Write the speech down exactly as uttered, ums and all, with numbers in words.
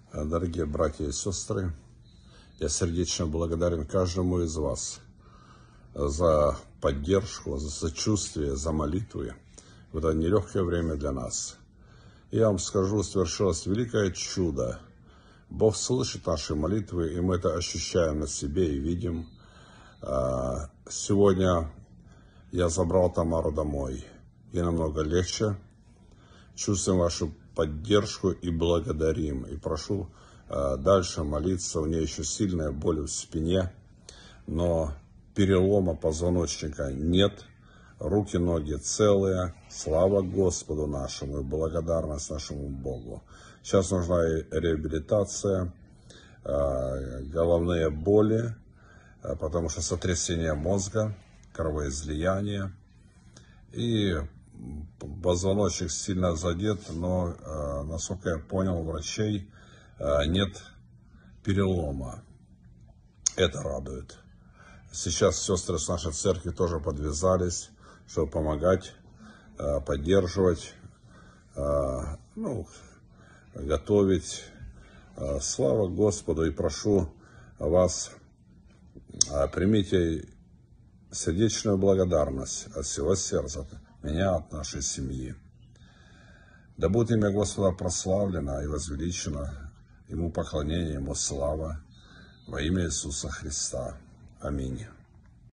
Дорогие братья и сестры, я сердечно благодарен каждому из вас за поддержку, за сочувствие, за молитвы в это нелегкое время для нас. Я вам скажу, свершилось великое чудо. Бог слышит наши молитвы, и мы это ощущаем на себе и видим. Сегодня я забрал Тамару домой, и намного легче. Чувствуем вашу поддержку и благодарим. И прошу э, дальше молиться. У нее еще сильная боль в спине, но перелома позвоночника нет. Руки, ноги целые. Слава Господу нашему и благодарность нашему Богу. Сейчас нужна реабилитация, э, головные боли, э, потому что сотрясение мозга, кровоизлияние. И позвоночник сильно задет, но, э, насколько я понял, врачей э, нет перелома. Это радует. Сейчас сестры с нашей церкви тоже подвязались, чтобы помогать, э, поддерживать, э, ну, готовить. Э, слава Господу, и прошу вас, э, примите сердечную благодарность от всего сердца, меня, от нашей семьи. Да будет имя Господа прославлено и возвеличено, Ему поклонение, Ему слава, во имя Иисуса Христа. Аминь.